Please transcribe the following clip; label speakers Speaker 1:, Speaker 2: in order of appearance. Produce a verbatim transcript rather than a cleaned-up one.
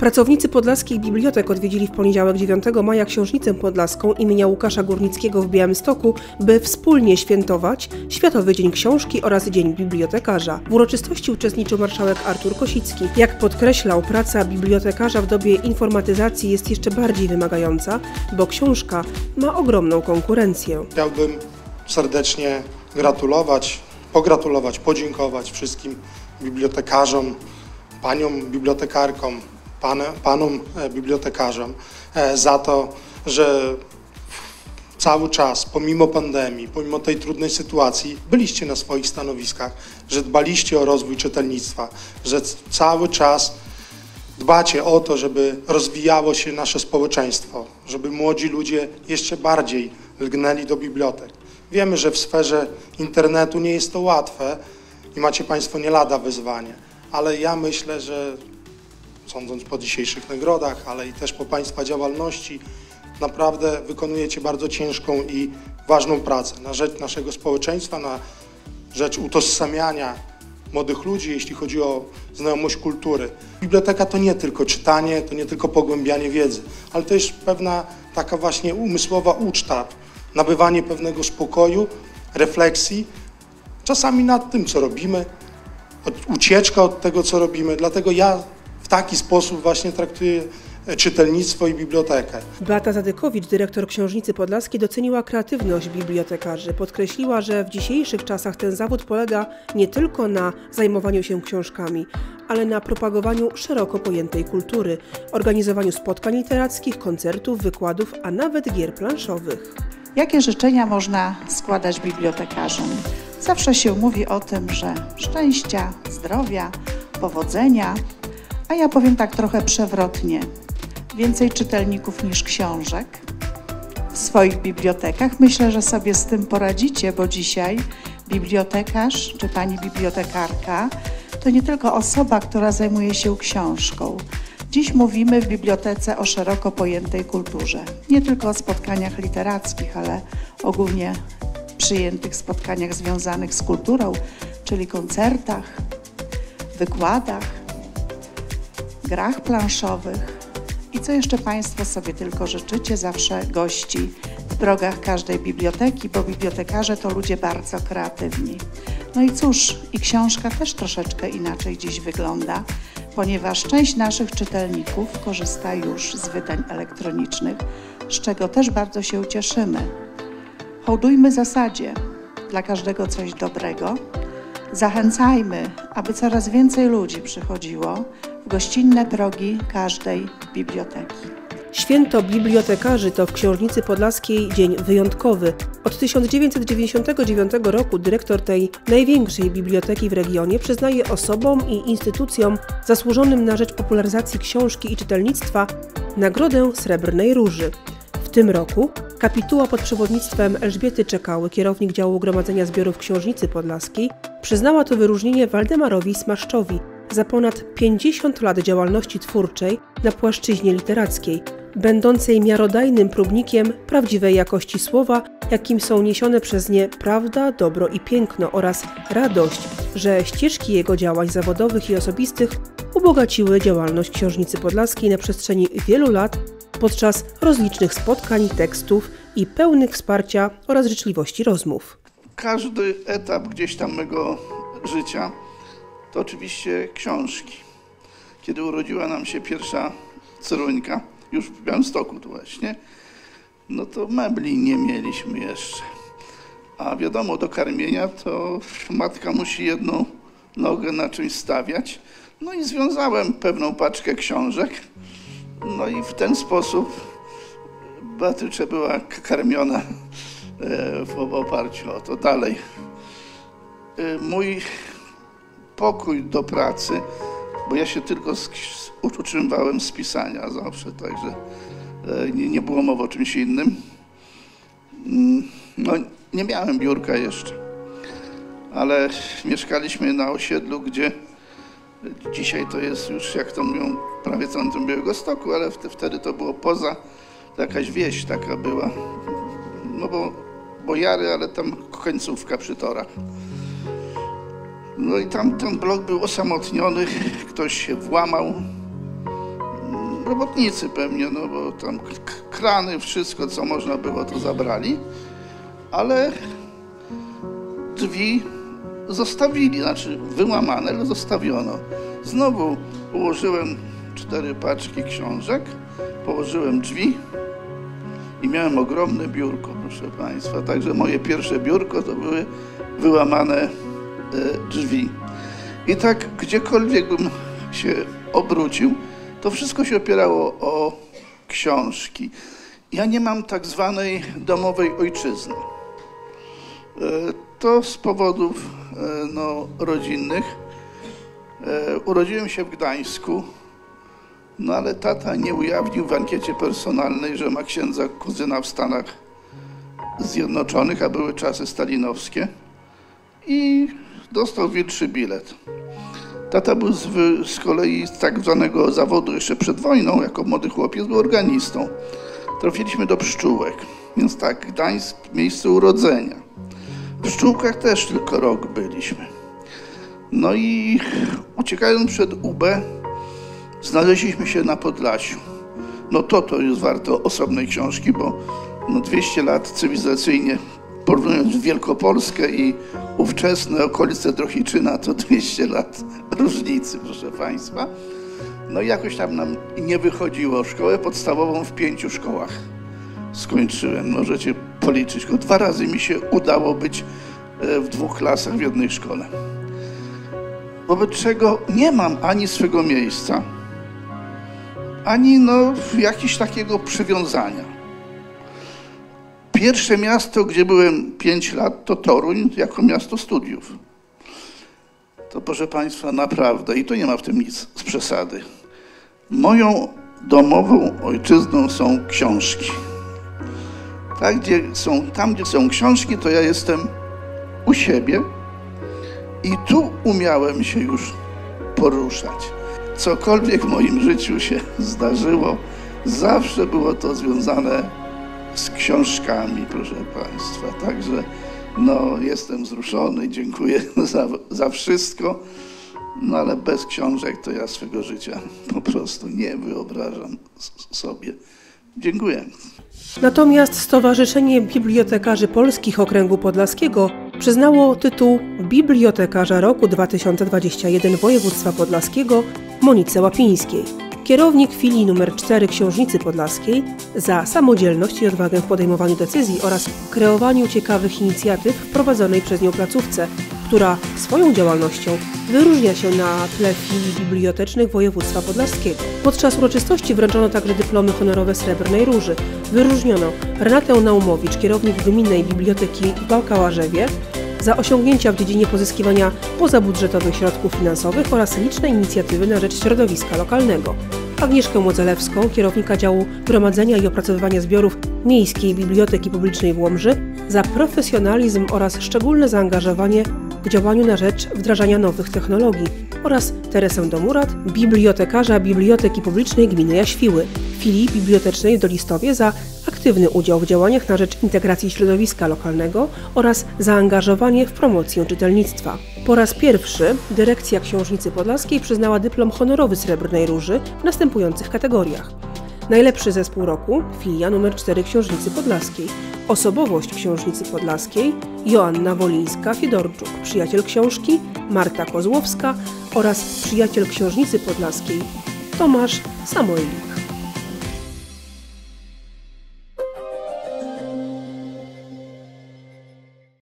Speaker 1: Pracownicy podlaskich bibliotek odwiedzili w poniedziałek dziewiątego maja Książnicę Podlaską imienia Łukasza Górnickiego w Białymstoku, by wspólnie świętować Światowy Dzień Książki oraz Dzień Bibliotekarza. W uroczystości uczestniczył marszałek Artur Kosicki. Jak podkreślał, praca bibliotekarza w dobie informatyzacji jest jeszcze bardziej wymagająca, bo książka ma ogromną konkurencję.
Speaker 2: Chciałbym serdecznie gratulować, pogratulować, podziękować wszystkim bibliotekarzom, paniom bibliotekarkom, pan, panom bibliotekarzom za to, że cały czas, pomimo pandemii, pomimo tej trudnej sytuacji, byliście na swoich stanowiskach, że dbaliście o rozwój czytelnictwa, że cały czas dbacie o to, żeby rozwijało się nasze społeczeństwo, żeby młodzi ludzie jeszcze bardziej lgnęli do bibliotek. Wiemy, że w sferze internetu nie jest to łatwe i macie Państwo nie lada wyzwanie, ale ja myślę, że sądząc po dzisiejszych nagrodach, ale i też po Państwa działalności, naprawdę wykonujecie bardzo ciężką i ważną pracę na rzecz naszego społeczeństwa, na rzecz utożsamiania młodych ludzi, jeśli chodzi o znajomość kultury. Biblioteka to nie tylko czytanie, to nie tylko pogłębianie wiedzy, ale to jest pewna taka właśnie umysłowa uczta, nabywanie pewnego spokoju, refleksji, czasami nad tym, co robimy, ucieczka od tego, co robimy. Dlatego ja w taki sposób właśnie traktuję czytelnictwo i bibliotekę.
Speaker 1: Beata Zadykowicz, dyrektor Książnicy Podlaskiej, doceniła kreatywność bibliotekarzy. Podkreśliła, że w dzisiejszych czasach ten zawód polega nie tylko na zajmowaniu się książkami, ale na propagowaniu szeroko pojętej kultury, organizowaniu spotkań literackich, koncertów, wykładów, a nawet gier planszowych.
Speaker 3: Jakie życzenia można składać bibliotekarzom? Zawsze się mówi o tym, że szczęścia, zdrowia, powodzenia, a ja powiem tak trochę przewrotnie. Więcej czytelników niż książek w swoich bibliotekach. Myślę, że sobie z tym poradzicie, bo dzisiaj bibliotekarz czy pani bibliotekarka to nie tylko osoba, która zajmuje się książką. Dziś mówimy w bibliotece o szeroko pojętej kulturze. Nie tylko o spotkaniach literackich, ale ogólnie przyjętych spotkaniach związanych z kulturą, czyli koncertach, wykładach, grach planszowych i co jeszcze Państwo sobie tylko życzycie, zawsze gości w progach każdej biblioteki, bo bibliotekarze to ludzie bardzo kreatywni. No i cóż, i książka też troszeczkę inaczej dziś wygląda, ponieważ część naszych czytelników korzysta już z wydań elektronicznych, z czego też bardzo się cieszymy. Hołdujmy zasadzie, dla każdego coś dobrego. Zachęcajmy, aby coraz więcej ludzi przychodziło w gościnne progi każdej biblioteki.
Speaker 1: Święto bibliotekarzy to w Książnicy Podlaskiej dzień wyjątkowy. Od tysiąc dziewięćset dziewięćdziesiątego dziewiątego roku dyrektor tej największej biblioteki w regionie przyznaje osobom i instytucjom zasłużonym na rzecz popularyzacji książki i czytelnictwa Nagrodę Srebrnej Róży. W tym roku kapituła pod przewodnictwem Elżbiety Czekały, kierownik działu gromadzenia zbiorów Książnicy Podlaskiej, przyznała to wyróżnienie Waldemarowi Smaszczowi za ponad pięćdziesiąt lat działalności twórczej na płaszczyźnie literackiej, będącej miarodajnym próbnikiem prawdziwej jakości słowa, jakim są niesione przez nie prawda, dobro i piękno oraz radość, że ścieżki jego działań zawodowych i osobistych ubogaciły działalność Książnicy Podlaskiej na przestrzeni wielu lat podczas rozlicznych spotkań, tekstów i pełnych wsparcia oraz życzliwości rozmów.
Speaker 4: Każdy etap gdzieś tam mego życia to oczywiście książki. Kiedy urodziła nam się pierwsza córeczka, już w Białymstoku tu właśnie, no to mebli nie mieliśmy jeszcze. A wiadomo, do karmienia to matka musi jedną nogę na czymś stawiać. No i związałem pewną paczkę książek. No i w ten sposób Beatycze była karmiona w oparciu o to. Dalej. Mój pokój do pracy, bo ja się tylko utrzymywałem z pisania zawsze, także nie, nie było mowy o czymś innym. No, nie miałem biurka jeszcze, ale mieszkaliśmy na osiedlu, gdzie dzisiaj to jest już, jak to mówią, prawie centrum Białegostoku, ale wtedy to było poza, to jakaś wieś taka była, no bo, bo Jary, ale tam końcówka przy torach. No i tam ten blok był osamotniony, ktoś się włamał, robotnicy pewnie, no bo tam krany, wszystko co można było to zabrali, ale drzwi zostawili, znaczy wyłamane, ale zostawiono. Znowu ułożyłem cztery paczki książek, położyłem drzwi i miałem ogromne biurko, proszę Państwa. Także moje pierwsze biurko to były wyłamane drzwi. I tak gdziekolwiek bym się obrócił, to wszystko się opierało o książki. Ja nie mam tak zwanej domowej ojczyzny. To z powodów no, rodzinnych. Urodziłem się w Gdańsku, no ale tata nie ujawnił w ankiecie personalnej, że ma księdza kuzyna w Stanach Zjednoczonych, a były czasy stalinowskie, i dostał wilczy bilet. Tata był z, z kolei z tak zwanego zawodu jeszcze przed wojną, jako młody chłopiec, był organistą. Trafiliśmy do Pszczółek, więc tak, Gdańsk, miejsce urodzenia. W Pszczółkach też tylko rok byliśmy. No i uciekając przed U B, znaleźliśmy się na Podlasiu. No to to jest warto osobnej książki, bo no dwieście lat cywilizacyjnie, porównując Wielkopolskę i ówczesne okolice Drohiczyna, to dwieście lat różnicy, proszę Państwa. No i jakoś tam nam nie wychodziło. Szkołę podstawową w pięciu szkołach skończyłem. Możecie policzyć. Tylko dwa razy mi się udało być w dwóch klasach w jednej szkole. Wobec czego nie mam ani swego miejsca, ani no jakiegoś takiego przywiązania. Pierwsze miasto, gdzie byłem pięć lat, to Toruń, jako miasto studiów. To proszę Państwa, naprawdę, i to nie ma w tym nic z przesady. Moją domową ojczyzną są książki. Tak, gdzie są, tam, gdzie są książki, to ja jestem u siebie i tu umiałem się już poruszać. Cokolwiek w moim życiu się zdarzyło, zawsze było to związane z książkami, proszę Państwa. Także no, jestem wzruszony, dziękuję za, za wszystko, no ale bez książek to ja swego życia po prostu nie wyobrażam sobie. Dziękuję.
Speaker 1: Natomiast Stowarzyszenie Bibliotekarzy Polskich Okręgu Podlaskiego przyznało tytuł Bibliotekarza Roku dwa tysiące dwudziestego pierwszego Województwa Podlaskiego Monice Łapińskiej, kierownik filii numer cztery Książnicy Podlaskiej, za samodzielność i odwagę w podejmowaniu decyzji oraz kreowaniu ciekawych inicjatyw w prowadzonej przez nią placówce, która swoją działalnością wyróżnia się na tle filii bibliotecznych województwa podlaskiego. Podczas uroczystości wręczono także dyplomy honorowe Srebrnej Róży. Wyróżniono Renatę Naumowicz, kierownik Gminnej Biblioteki w Bałkałarzewie, za osiągnięcia w dziedzinie pozyskiwania pozabudżetowych środków finansowych oraz liczne inicjatywy na rzecz środowiska lokalnego. Agnieszkę Modzelewską, kierownika działu gromadzenia i opracowywania zbiorów Miejskiej Biblioteki Publicznej w Łomży, za profesjonalizm oraz szczególne zaangażowanie w działaniu na rzecz wdrażania nowych technologii, oraz Teresę Domurat, bibliotekarza Biblioteki Publicznej Gminy Jaświły, filii bibliotecznej w Dolistowie, za aktywny udział w działaniach na rzecz integracji środowiska lokalnego oraz zaangażowanie w promocję czytelnictwa. Po raz pierwszy dyrekcja Książnicy Podlaskiej przyznała dyplom honorowy Srebrnej Róży w następujących kategoriach. Najlepszy zespół roku, filia numer cztery Książnicy Podlaskiej. Osobowość Książnicy Podlaskiej, Joanna Wolińska-Fiedorczuk, przyjaciel książki, Marta Kozłowska oraz przyjaciel Książnicy Podlaskiej, Tomasz Samoilik.